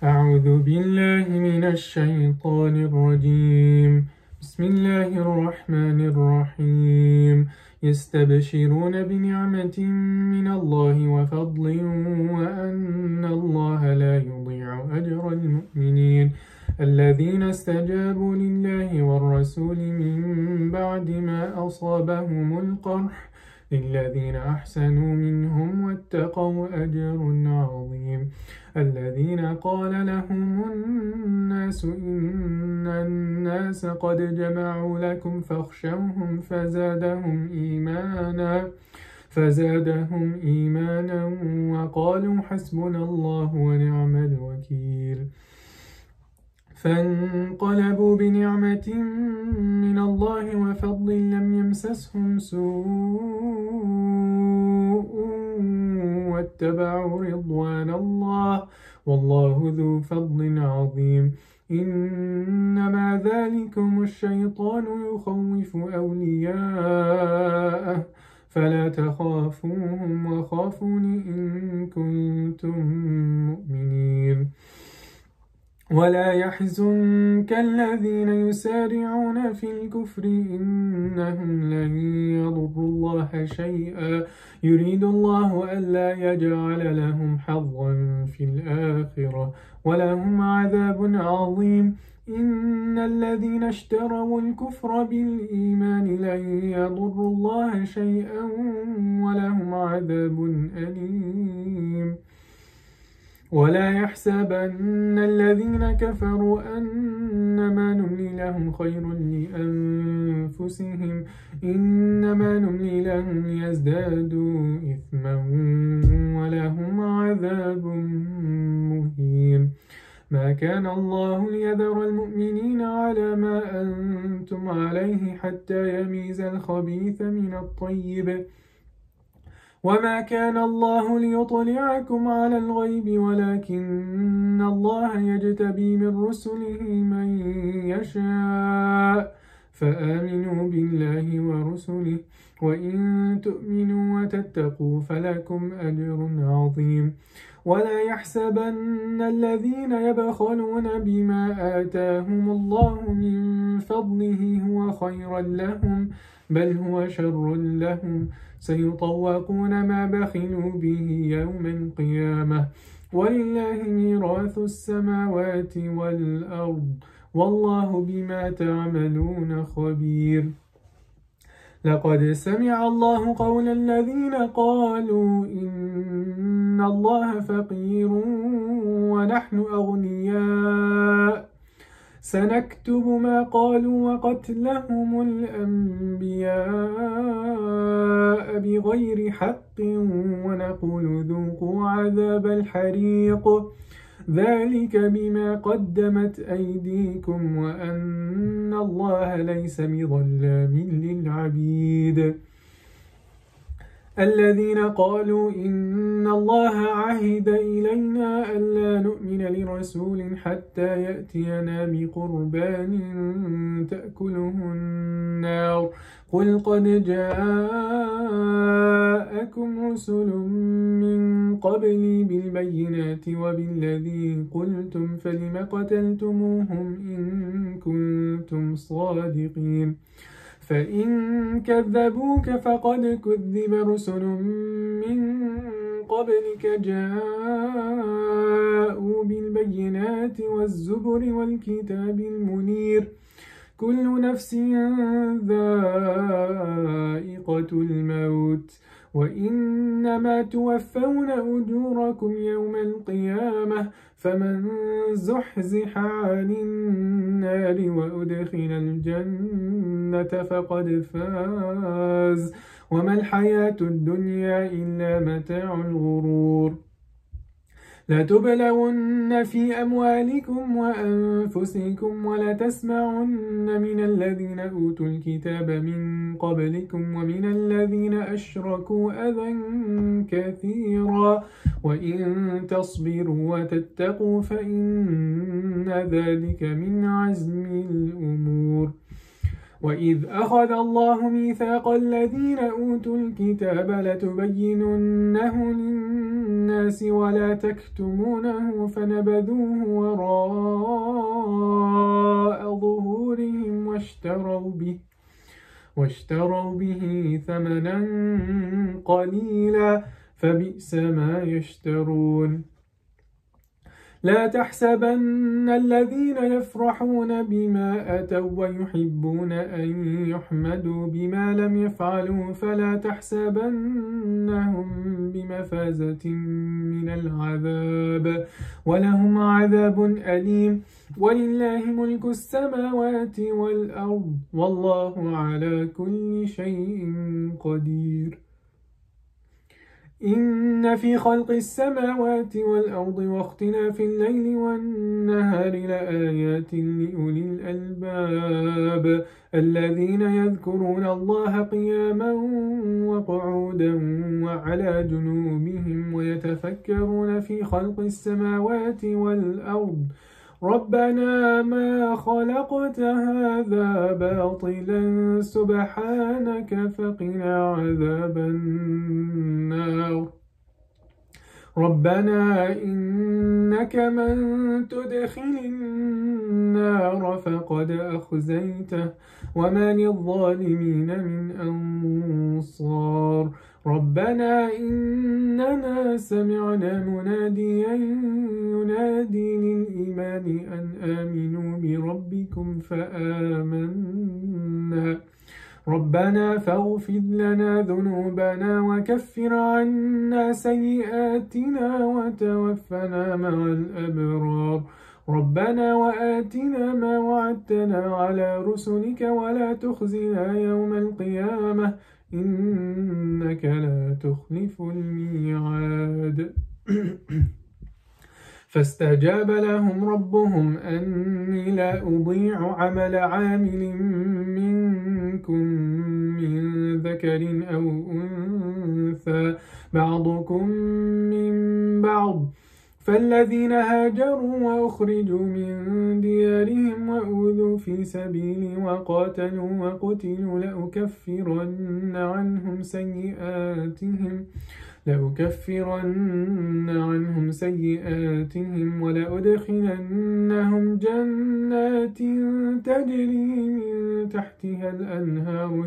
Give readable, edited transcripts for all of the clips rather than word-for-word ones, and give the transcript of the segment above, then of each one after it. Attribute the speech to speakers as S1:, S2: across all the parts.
S1: أعوذ بالله من الشيطان الرجيم. بسم الله الرحمن الرحيم. يستبشرون بنعمة من الله وفضل وأن الله لا يضيع أجر المؤمنين الذين استجابوا لله والرسول من بعد ما أصابهم القرح للذين أحسنوا منهم واتقوا أجر عظيم. الذين قال لهم الناس إن الناس قد جمعوا لكم فاخشوهم فزادهم إيمانا وقالوا حسبنا الله ونعم الوكيل. فانقلبوا بنعمة من الله وفضل لم يمسسهم سوء واتبعوا رضوان الله والله ذو فضل عظيم. إنما ذلكم الشيطان يخوف أولياءه فلا تخافوهم وخافون إن كنتم مؤمنين. ولا يحزنك الذين يسارعون في الكفر إنهم لن يضروا الله شيئا يريد الله ألا يجعل لهم حظا في الآخرة ولهم عذاب عظيم. إن الذين اشتروا الكفر بالإيمان لن يضروا الله شيئا ولهم عذاب أليم. ولا يحسبن الذين كفروا أنما نملي لهم خير لأنفسهم إنما نملي لهم ليزدادوا إثما ولهم عذاب مهين. ما كان الله ليذر المؤمنين على ما أنتم عليه حتى يميز الخبيث من الطيب وما كان الله ليطلعكم على الغيب ولكن الله يجتبي من رسله من يشاء فآمنوا بالله ورسله وإن تؤمنوا وتتقوا فلكم أجر عظيم. ولا يحسبن الذين يبخلون بما آتاهم الله من فضله هو خيرا لهم بل هو شر لهم سيطوقون ما بخلوا به يوم القيامة ولله ميراث السماوات والأرض والله بما تعملون خبير. لقد سمع الله قول الذين قالوا إن الله فقير ونحن أغنياء سنكتب ما قالوا وقتلهم الأنبياء بغير حق ونقول ذوقوا عذاب الحريق ذلك بما قدمت أيديكم وأن الله ليس بظلام للعبيد. الذين قالوا إن الله عهد إلينا ألا نؤمن لرسول حتى يأتينا بقربان تأكله النار قل قد جاءكم رسل من قبلي بالبينات وبالذي قلتم فلم قتلتموهم إن كنتم صادقين. فإن كذبوك فقد كذب رسل من قبلك جاءوا بالبينات والزبر والكتاب المنير كل نفس ذائقة الموت وإنما توفون أجوركم يوم القيامة فمن زحزح عن النار وأدخل الجنة فقد فاز وما الحياة الدنيا إلا متاع الغرور. لتبلون في أموالكم وأنفسكم ولتسمعن من الذين أوتوا الكتاب من قبلكم ومن الذين أشركوا أذى كثيرا وإن تصبروا وتتقوا فإن ذلك من عزم الأمور. وإذ أخذ الله ميثاق الذين أوتوا الكتاب لتبيننه للناس ولا تكتمونه فنبذوه وراء ظهورهم واشتروا به ثمنا قليلا فبئس ما يشترون لا تحسبن الذين يفرحون بما أتوا ويحبون أن يحمدوا بما لم يفعلوا فلا تحسبنهم بمفازة من العذاب ولهم عذاب أليم ولله ملك السماوات والأرض والله على كل شيء قدير إن في خلق السماوات والأرض واختلاف الليل والنهار لآيات لأولي الألباب الذين يذكرون الله قياما وقعودا وعلى جنوبهم ويتفكرون في خلق السماوات والأرض ربنا ما خلقت هذا باطلا سبحانك فقنا عذاب النار ربنا إنك من تدخل النار فقد أخزيته وما للظالمين من أنصار ربنا إننا سمعنا مناديا ينادي للإيمان أن آمنوا بربكم فآمنا ربنا فاغفر لنا ذنوبنا وكفر عنا سيئاتنا وتوفنا مع الأبرار ربنا وآتنا ما وعدتنا على رسلك ولا تخزنا يوم القيامة إنك لا تخلف الميعاد فاستجاب لهم ربهم أني لا أضيع عمل عامل منكم من ذكر أو أنثى بعضكم من بعض فالذين هاجروا وأخرجوا من ديارهم وأوذوا في سبيلي وقاتلوا وقتلوا لأكفرن عنهم سيئاتهم ولأدخلنهم جنات تجري من تحتها الأنهار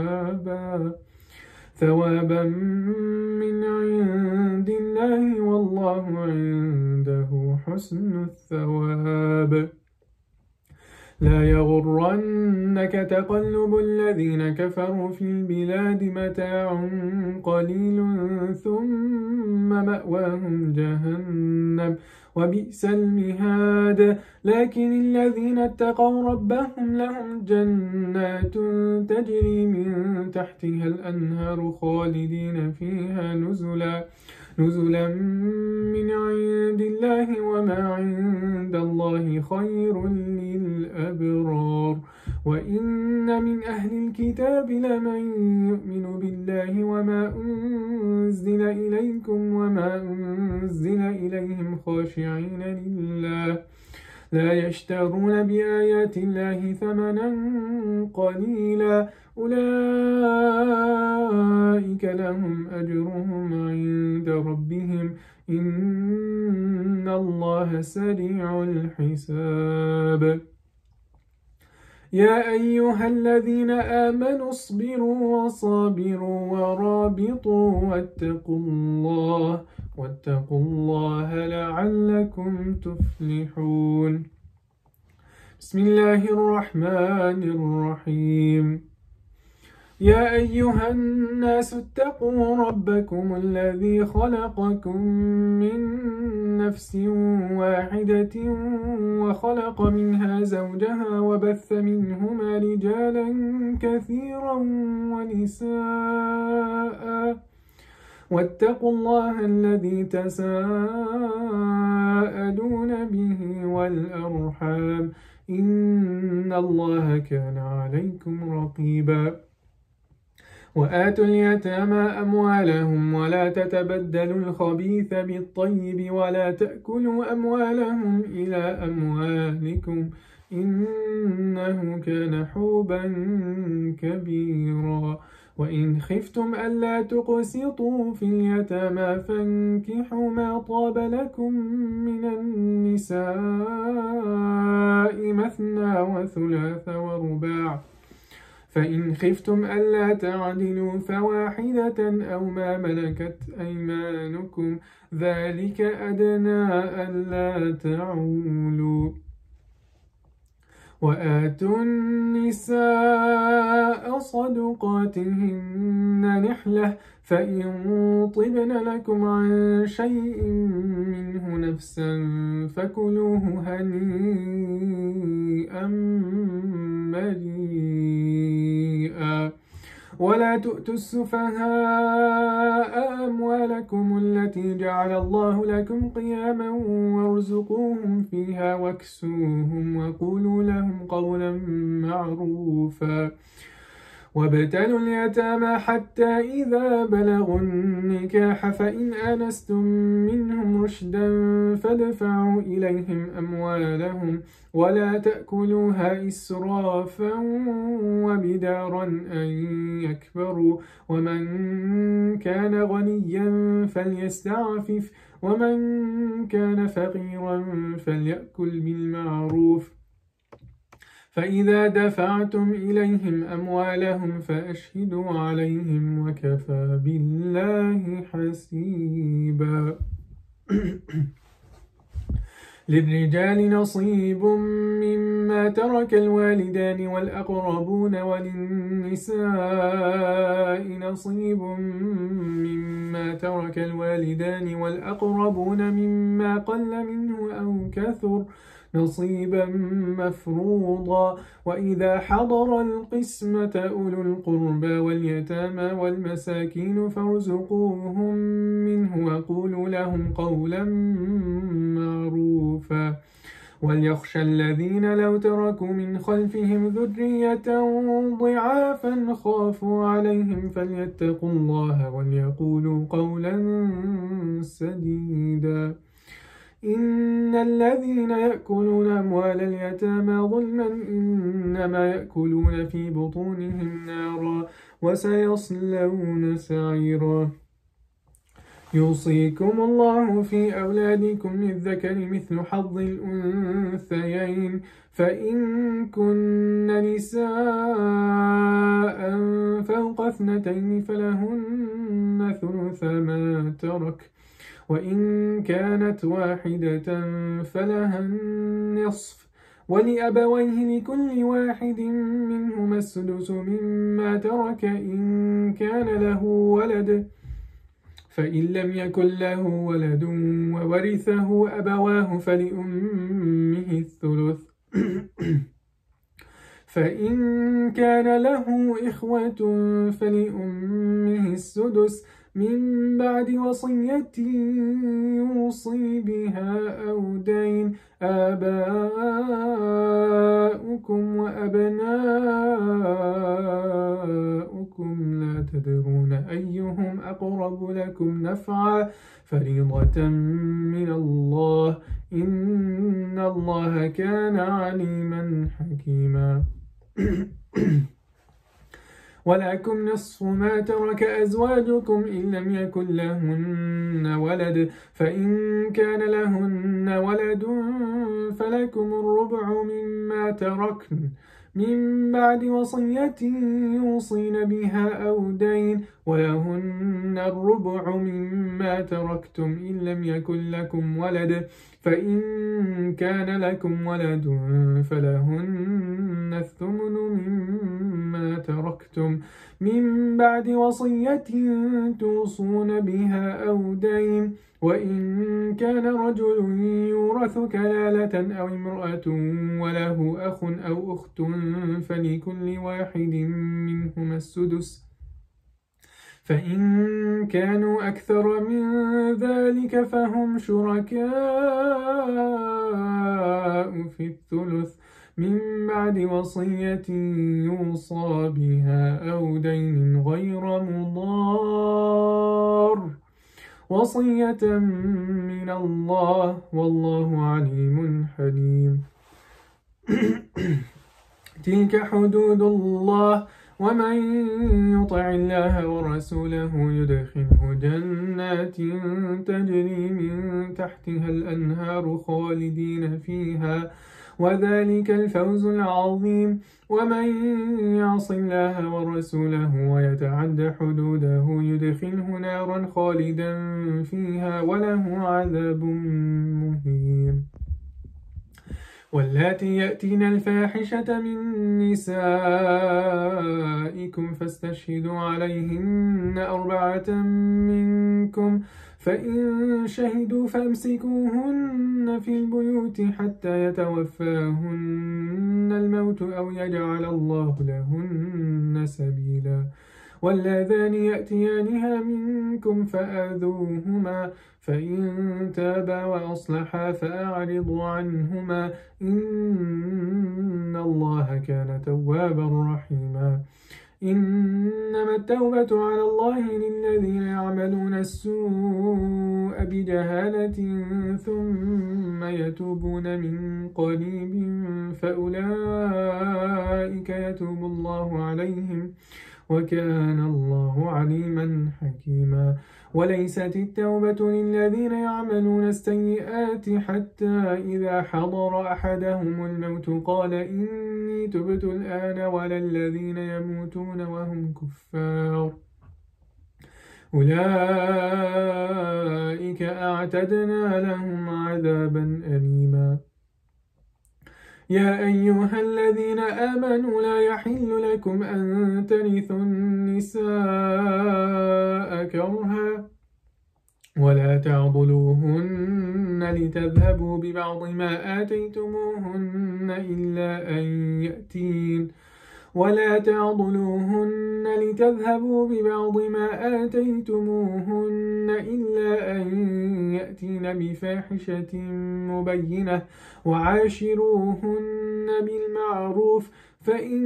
S1: ثوابا من عند الله والله عنده حسن الثواب لا يغرنك تقلب الذين كفروا في البلاد متاع قليل ثم مأواهم جهنم وبئس المهاد لكن الذين اتقوا ربهم لهم جنات تجري من تحتها الأنهار خالدين فيها نزلا من عند الله وما عند الله خير للأبرار وإن من أهل الكتاب لمن يؤمن بالله وما أنزل إليكم وما أنزل إليهم خاشعين لله لا يشترون بآيات الله ثمنا قليلا أولئك لهم أجرهم عند ربهم إن الله سريع الحساب يا أيها الذين آمنوا اصبروا وصابروا ورابطوا واتقوا الله لعلكم تفلحون بسم الله الرحمن الرحيم يا أيها الناس اتقوا ربكم الذي خلقكم من نفس واحدة وخلق منها زوجها وبث منهما رجالا كثيرا ونساء واتقوا الله الذي تساءلون به والأرحام إن الله كان عليكم رقيبا وآتوا اليتامى أموالهم ولا تتبدلوا الخبيث بالطيب ولا تأكلوا أموالهم إلى أموالكم إنه كان حوبا كبيرا. وإن خفتم ألا تقسطوا في اليتامى فانكحوا ما طاب لكم من النساء مثنى وثلاث ورباع، فإن خفتم ألا تعدلوا فواحدة أو ما ملكت أيمانكم ذلك أدنى ألا تعولوا. وآتوا النساء صدقاتهن نحلة، فإن طبن لكم عن شيء منه نفسا فكلوه هنيئا مريئا. ولا تؤتوا السفهاء أموالكم التي جعل الله لكم قياما وارزقوهم فيها واكسوهم وقولوا لهم قولا معروفا. وابتلوا اليتامى حتى إذا بلغوا النكاح فإن آنستم منهم رشدا فادفعوا إليهم أموالهم ولا تأكلوها إسرافا وبدارا أن يكبروا، ومن كان غنيا فليستعفف ومن كان فقيرا فليأكل بالمعروف. فإذا دفعتم إليهم أموالهم فأشهدوا عليهم وكفى بالله حسيبا. للرجال نصيب مما ترك الوالدان والأقربون وللنساء نصيب مما ترك الوالدان والأقربون مما قل منه أو كثر نصيبا مفروضا. وإذا حضر القسمة أولو القربى واليتامى والمساكين فارزقوهم منه وقولوا لهم قولا معروفا. وليخشى الذين لو تركوا من خلفهم ذرية ضعافا خافوا عليهم فليتقوا الله وليقولوا قولا سديدا. إن الذين يأكلون أموال اليتامى ظلما إنما يأكلون في بطونهم نارا وسيصلون سعيرا. يوصيكم الله في أولادكم للذكر مثل حظ الأنثيين، فإن كن نساء فوق 2 فلهن ثلث ما ترك، وإن كانت واحدة فلها النصف، ولأبويه لكل واحد منهما السدس مما ترك إن كان له ولد، فإن لم يكن له ولد وورثه أبواه فلأمه الثلث فإن كان له إخوة فلأمه السدس من بعد وصية يوصي بها أو دين. آباؤكم وأبناؤكم لا تدرون أيهم أقرب لكم نفعا فريضة من الله إن الله كان عليما حكيما. ولكم نصف ما ترك أزواجكم إن لم يكن لهن ولد، فإن كان لهن ولد فلكم الربع مما تركن من بعد وصية يوصين بها أو دين، ولهن الربع مما تركتم إن لم يكن لكم ولد، فإن كان لكم ولد فلهن الثمن مما تركتم من بعد وصية توصون بها أو دين، وإن كان رجل يورث كلالة أو امرأة وله أخ أو أخت فلكل واحد منهما السدس، فإن كانوا أكثر من ذلك فهم شركاء في الثلث من بعد وصية يوصى بها أو دين غير مضار، وصية من الله والله عليم حليم. تلك حدود الله ومن يطع الله ورسوله يدخله جنات تجري من تحتها الأنهار خالدين فيها وذلك الفوز العظيم ومن يعص الله ورسوله ويتعد حدوده يدخله نارا خالدا فيها وله عذاب مهين واللاتي يأتين الفاحشة من نسائكم فاستشهدوا عليهن 4 منكم فإن شهدوا فامسكوهن في البيوت حتى يتوفاهن الموت أو يجعل الله لهن سبيلا واللذان يأتيانها منكم فآذوهما فإن تابا وأصلحا فأعرضوا عنهما إن الله كان توابا رحيما إنما التوبة على الله للذين يعملون السوء بجهالة ثم يتوبون من قريب فأولئك يتوب الله عليهم وكان الله عليما حكيما وليست التوبة للذين يعملون السيئات حتى إذا حضر أحدهم الموت قال إني تبت الآن ولا الذين يموتون وهم كفار أولئك أعتدنا لهم عذابا أليما يا أيها الذين آمنوا لا يحل لكم أن ترثوا النساء كرها ولا تعضلوهن لتذهبوا ببعض ما آتيتموهن إلا أن يأتين بفاحشة مبينة وعاشروهن بالمعروف فإن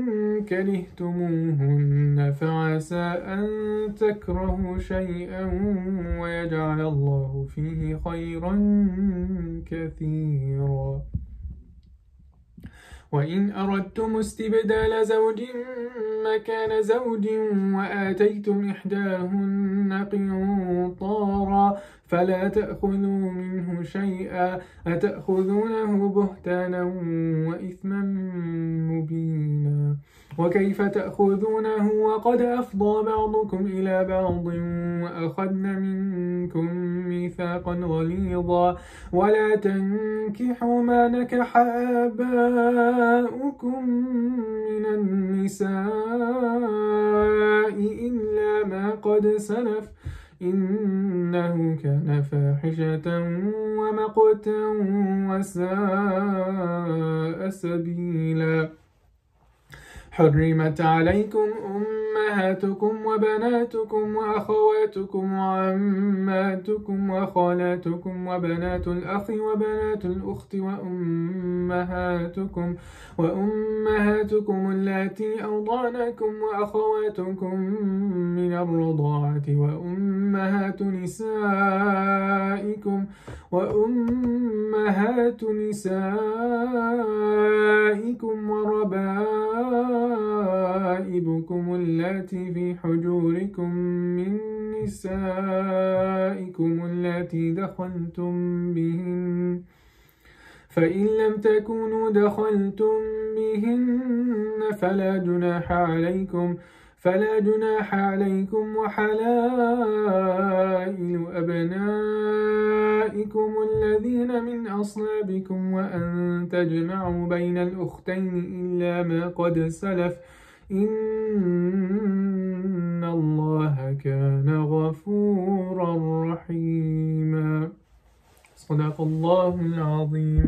S1: كرهتموهن فعسى أن تكرهوا شيئا ويجعل الله فيه خيرا كثيرا وإن أردتم استبدال زوج مكان زوج وآتيتم إحداهن قنطارا فلا تأخذوا منه شيئا أتأخذونه بهتانا وإثما مبينا وكيف تأخذونه وقد أفضى بعضكم إلى بعض وأخذن منكم ميثاقا غليظا ولا تنكحوا ما نكح آباؤكم من النساء إلا ما قد سلف إنه كان فاحشة ومقتا وساء سبيلا حرمت عليكم أمهاتكم وبناتكم وأخواتكم وعماتكم وخالاتكم وبنات الأخ وبنات الأخت وأمهاتكم اللاتي أرضعنكم وأخواتكم من الرضاعة وأمهات نسائكم وربائبكم اللاتي في حجوركم من نسائكم اللاتي دخلتم بهن فإن لم تكونوا دخلتم بهن فلا جناح عليكم وحلائل أبنائكم الذين من أصلابكم وأن تجمعوا بين الأختين إلا ما قد سلف إن الله كان غفورا رحيما صدق الله العظيم.